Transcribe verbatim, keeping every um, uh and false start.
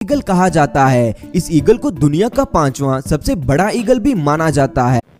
Eagle कहा जाता है। इस ईगल को दुनिया का पांचवा सबसे बड़ा ईगल भी माना जाता है।